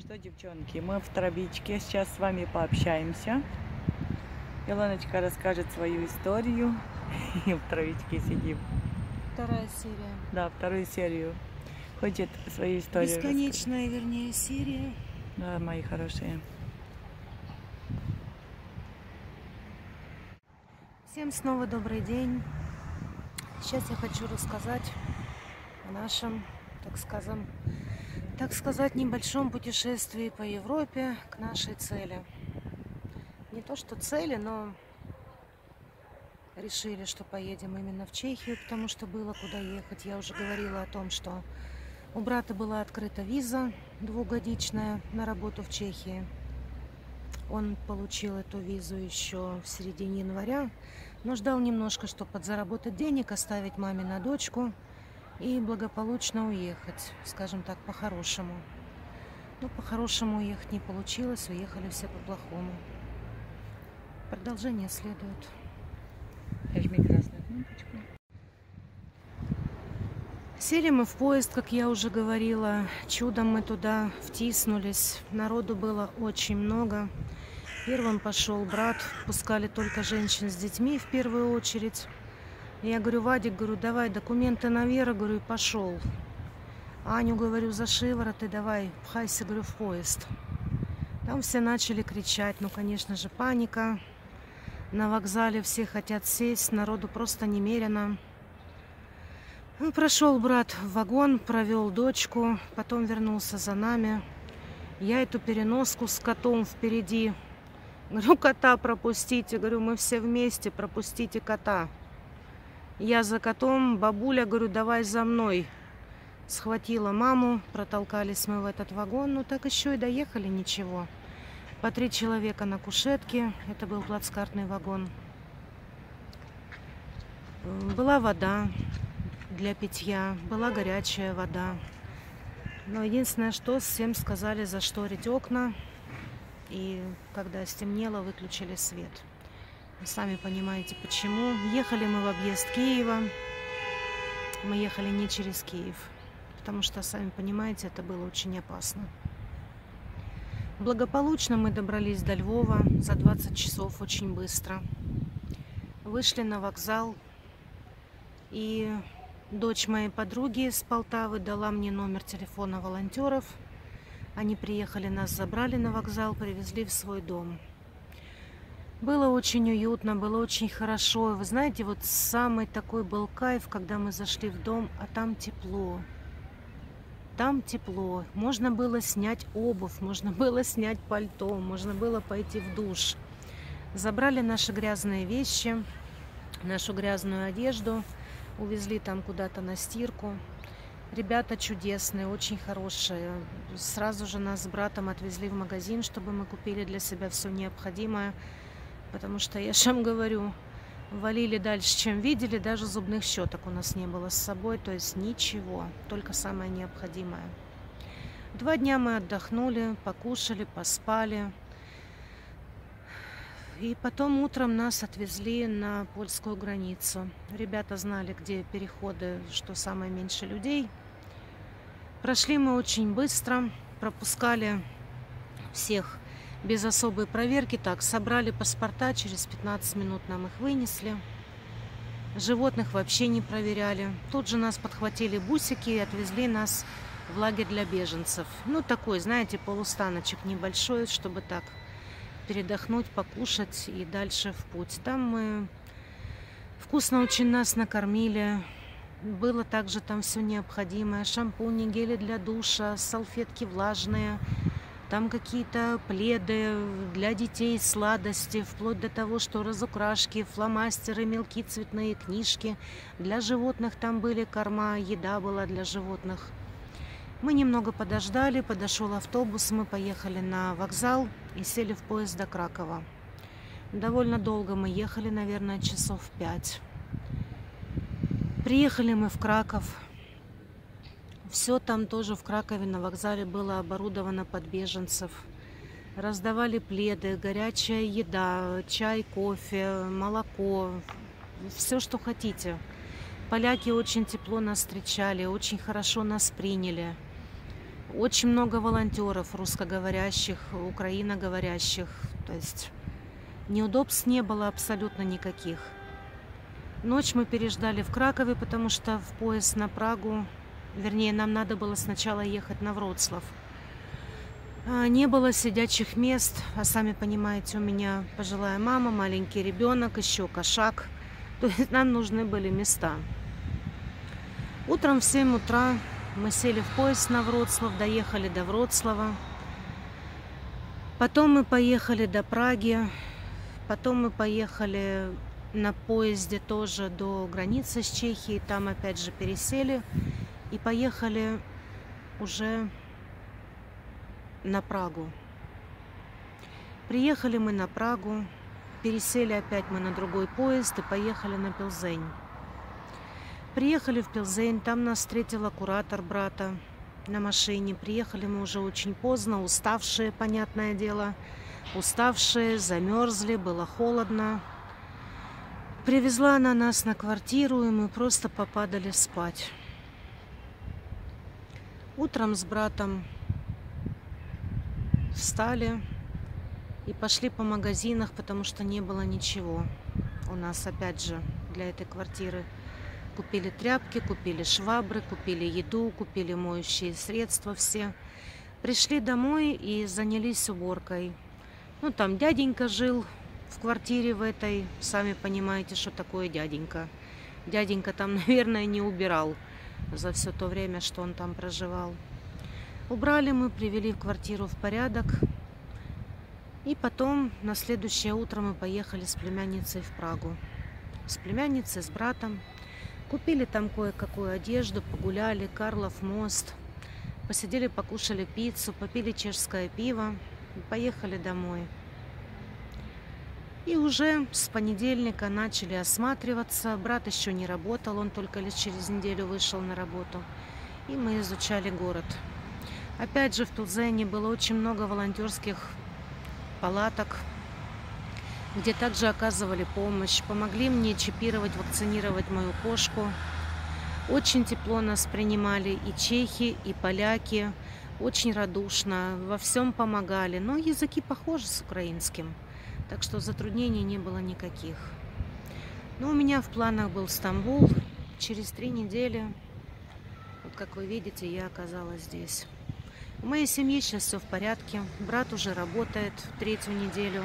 Что, девчонки, мы в травичке. Сейчас с вами пообщаемся. Илоночка расскажет свою историю. И в травичке сидим. Вторая серия. Да, вторую серию. Хочет свою историю Бесконечная, вернее, серия. Да, мои хорошие. Всем снова добрый день. Сейчас я хочу рассказать о нашем, так сказать, небольшом путешествии по Европе к нашей цели. Не то что цели, но решили, что поедем именно в Чехию, потому что было куда ехать. Я уже говорила о том, что у брата была открыта виза двухгодичная на работу в Чехии. Он получил эту визу еще в середине января, но ждал немножко, чтобы подзаработать денег, оставить маме на дочку и благополучно уехать, скажем так, по-хорошему. Но по-хорошему уехать не получилось, уехали все по-плохому. Продолжение следует. Нажми красную кнопочку. Сели мы в поезд, как я уже говорила. Чудом мы туда втиснулись. Народу было очень много. Первым пошел брат. Пускали только женщин с детьми в первую очередь. Я говорю: Вадик, говорю, давай документы на Веру, говорю, и пошел. Аню, говорю, за шиворот и давай, пхайся, говорю, в поезд. Там все начали кричать. Ну, конечно же, паника. На вокзале все хотят сесть. Народу просто немерено. Ну, прошел брат в вагон, провел дочку, потом вернулся за нами. Я эту переноску с котом впереди. Говорю: кота пропустите. Говорю: мы все вместе, пропустите кота. Я за котом, бабуля, говорю, давай за мной. Схватила маму, протолкались мы в этот вагон. Ну, так еще и доехали, ничего. По 3 человека на кушетке. Это был плацкартный вагон. Была вода для питья, была горячая вода. Но единственное, что всем сказали зашторить окна. И когда стемнело, выключили свет. Вы сами понимаете, почему. Ехали мы в объезд Киева. Мы ехали не через Киев, потому что, сами понимаете, это было очень опасно. Благополучно мы добрались до Львова за 20 часов, очень быстро. Вышли на вокзал, и дочь моей подруги с Полтавы дала мне номер телефона волонтеров. Они приехали, нас забрали на вокзал, привезли в свой дом. Было очень уютно, было очень хорошо. Вы знаете, вот самый такой был кайф, когда мы зашли в дом, а там тепло. Там тепло. Можно было снять обувь, можно было снять пальто, можно было пойти в душ. Забрали наши грязные вещи, нашу грязную одежду, увезли там куда-то на стирку. Ребята чудесные, очень хорошие. Сразу же нас с братом отвезли в магазин, чтобы мы купили для себя все необходимое. Потому что, я же вам говорю, валили дальше, чем видели. Даже зубных щеток у нас не было с собой. То есть ничего, только самое необходимое. 2 дня мы отдохнули, покушали, поспали. И потом утром нас отвезли на польскую границу. Ребята знали, где переходы, что самое меньше людей. Прошли мы очень быстро, пропускали всех без особой проверки. Так, собрали паспорта, через 15 минут нам их вынесли. Животных вообще не проверяли. Тут же нас подхватили бусики и отвезли нас в лагерь для беженцев. Ну, такой, знаете, полустаночек небольшой, чтобы так передохнуть, покушать и дальше в путь. Там мы вкусно очень нас накормили. Было также там все необходимое. Шампуни, гели для душа, салфетки влажные. Там какие-то пледы для детей, сладости, вплоть до того, что разукрашки, фломастеры, мелкие цветные книжки. Для животных там были корма, еда была для животных. Мы немного подождали, подошел автобус, мы поехали на вокзал и сели в поезд до Кракова. Довольно долго мы ехали, наверное, часов 5. Приехали мы в Краков. Все там тоже в Кракове на вокзале было оборудовано под беженцев. Раздавали пледы, горячая еда, чай, кофе, молоко, все, что хотите. Поляки очень тепло нас встречали, очень хорошо нас приняли. Очень много волонтеров русскоговорящих, украиноговорящих. То есть неудобств не было абсолютно никаких. Ночь мы переждали в Кракове, потому что в поезд на Прагу, вернее, нам надо было сначала ехать на Вроцлав. Не было сидячих мест, а сами понимаете, у меня пожилая мама, маленький ребенок, еще кошак. То есть нам нужны были места. Утром в 7 утра мы сели в поезд на Вроцлав, доехали до Вроцлава. Потом мы поехали до Праги. Потом мы поехали на поезде тоже до границы с Чехией. Там опять же пересели и поехали уже на Прагу. Приехали мы на Прагу, пересели опять мы на другой поезд и поехали на Пилзень. Приехали в Пилзень, там нас встретила куратор брата на машине. Приехали мы уже очень поздно, уставшие, понятное дело. Уставшие, замерзли, было холодно. Привезла она нас на квартиру, и мы просто попадали спать. Утром с братом встали и пошли по магазинах, потому что не было ничего. У нас, опять же, для этой квартиры. Купили тряпки, купили швабры, купили еду, купили моющие средства все. Пришли домой и занялись уборкой. Ну, там дяденька жил в квартире в этой. Сами понимаете, что такое дяденька. Дяденька там, наверное, не убирал за все то время, что он там проживал. Убрали мы, привели квартиру в порядок. И потом на следующее утро мы поехали с племянницей в Прагу. С племянницей, с братом. Купили там кое-какую одежду, погуляли, Карлов мост. Посидели, покушали пиццу, попили чешское пиво. И поехали домой. И уже с понедельника начали осматриваться. Брат еще не работал, он только лишь через неделю вышел на работу. И мы изучали город. Опять же, в Пилзене было очень много волонтерских палаток, где также оказывали помощь. Помогли мне чипировать, вакцинировать мою кошку. Очень тепло нас принимали и чехи, и поляки. Очень радушно, во всем помогали. Но языки похожи с украинским, так что затруднений не было никаких. Но у меня в планах был Стамбул. Через 3 недели, вот как вы видите, я оказалась здесь. В моей семье сейчас все в порядке. Брат уже работает 3-ю неделю.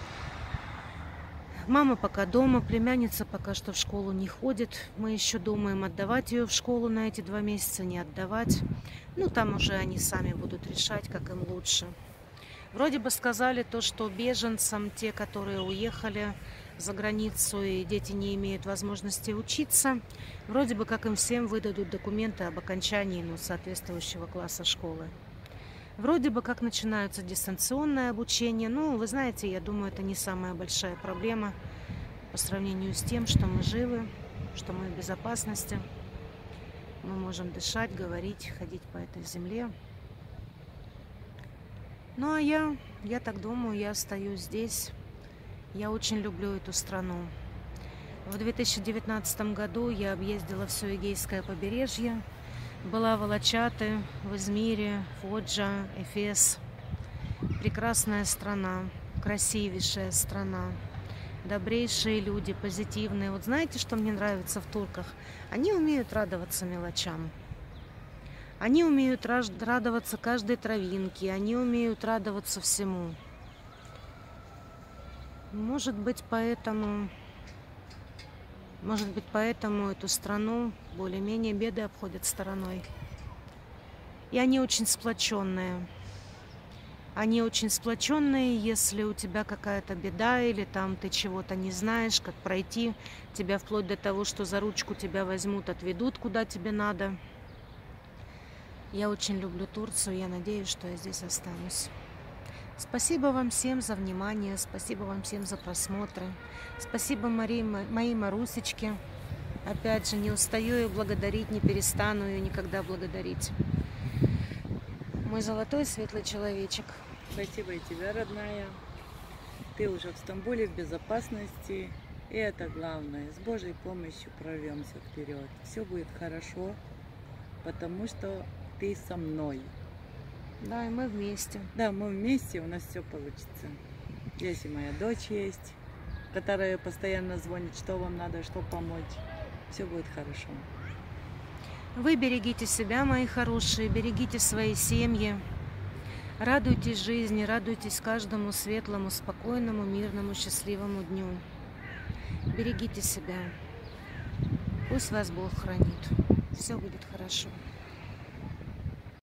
Мама пока дома, племянница пока что в школу не ходит. Мы еще думаем, отдавать ее в школу на эти 2 месяца, не отдавать. Ну, там уже они сами будут решать, как им лучше. Вроде бы сказали то, что беженцам, те, которые уехали за границу и дети не имеют возможности учиться, вроде бы как им всем выдадут документы об окончании соответствующего класса школы. Вроде бы как начинается дистанционное обучение. Ну, вы знаете, я думаю, это не самая большая проблема по сравнению с тем, что мы живы, что мы в безопасности. Мы можем дышать, говорить, ходить по этой земле. Ну, а я так думаю, я остаюсь здесь. Я очень люблю эту страну. В 2019 году я объездила все Эгейское побережье. Была в Алачаты, в Измире, Фоджа, Эфес. Прекрасная страна, красивейшая страна. Добрейшие люди, позитивные. Вот знаете, что мне нравится в турках? Они умеют радоваться мелочам. Они умеют радоваться каждой травинке. Они умеют радоваться всему. Может быть, поэтому эту страну более-менее беды обходят стороной. И они очень сплоченные. Они очень сплоченные, если у тебя какая-то беда или там ты чего-то не знаешь, как пройти, тебя вплоть до того, что за ручку тебя возьмут, отведут, куда тебе надо. Я очень люблю Турцию, я надеюсь, что я здесь останусь. Спасибо вам всем за внимание, спасибо вам всем за просмотры. Спасибо моей Марусечке. Опять же, не устаю ее благодарить, не перестану ее никогда благодарить. Мой золотой светлый человечек. Спасибо и тебе, родная. Ты уже в Стамбуле, в безопасности. И это главное. С Божьей помощью прорвемся вперед. Все будет хорошо, потому что ты со мной. Да, и мы вместе. Да, мы вместе, у нас все получится. Здесь и моя дочь есть, которая постоянно звонит, что вам надо, что помочь. Все будет хорошо. Вы берегите себя, мои хорошие, берегите свои семьи. Радуйтесь жизни, радуйтесь каждому светлому, спокойному, мирному, счастливому дню. Берегите себя. Пусть вас Бог хранит. Все будет хорошо.